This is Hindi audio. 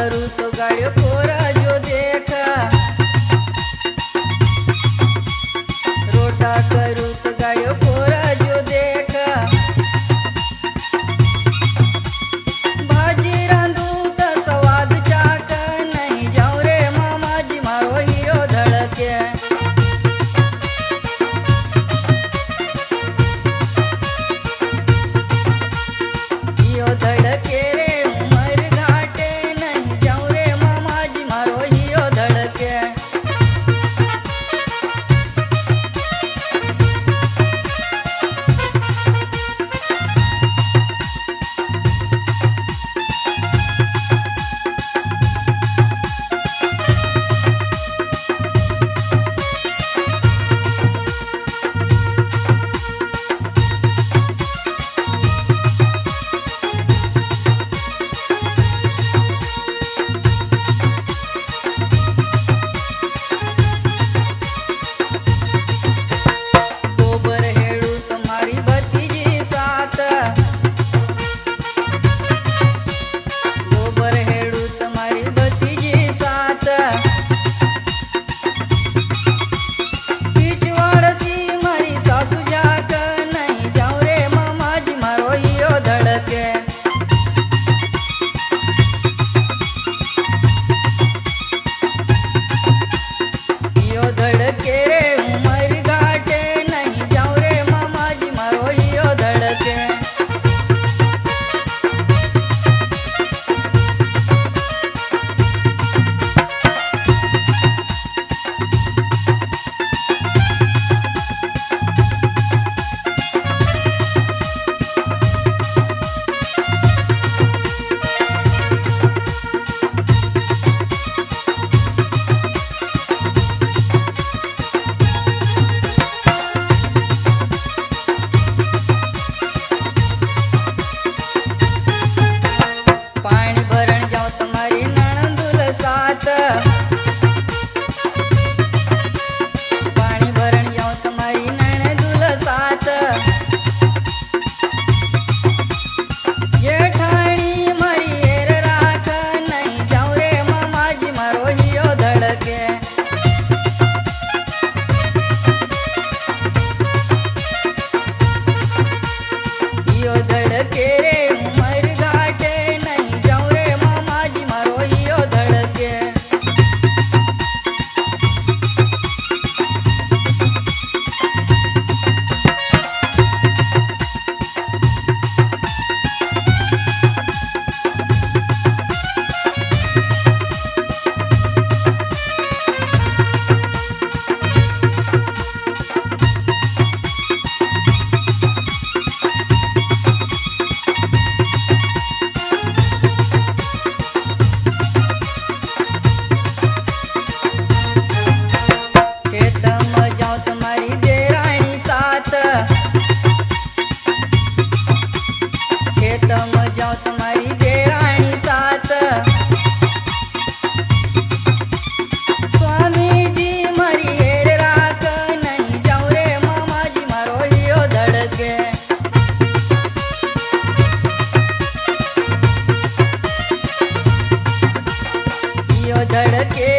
करूँ तो गाड़ियों कोरा जो देखा, रोटा करूँ तो गाड़ियों कोरा जो देखा, भाजी रांधू तो स्वाद चाक नहीं जाऊं रे मामा जी मारो हीरो धड़के। हीरो धड़के रे उमर घाटे नहीं जाऊं रे मामा जी मारो हीरो धड़के। गोबर हेड़ू तुम्हारी भतीजी साथ, गोबर हेड़ू तुम्हारी भतीजी साथ, पिछवाड़ सी मारी सासू जाक नहीं जाऊं रे मामा जी मारो हियो धड़के। हियो धड़के रे उमर घाटे नहीं जाऊं रे मामा जी मारो हियो धड़के। पानी भरण जाओ तुम्हारी नणंदुल साथ, पानी भरण जाओ तुम्हारी नणंदुल साथ, ये ठाणी मारी हेर राख नहीं जाऊं रे मामा जी मारो हियो धड़के। हियो धड़के रे उमर घाटे नहीं जाऊं रे मामा जी मारो हियो धड़के। खेत में जाओ तुम्हारी देरानी साथ, खेत में जाओ तुम्हारी देरानी साथ, स्वामी जी मारी हेर राख नहीं जाऊं रे मामा जी मारो हियो धड़के। हियो धड़के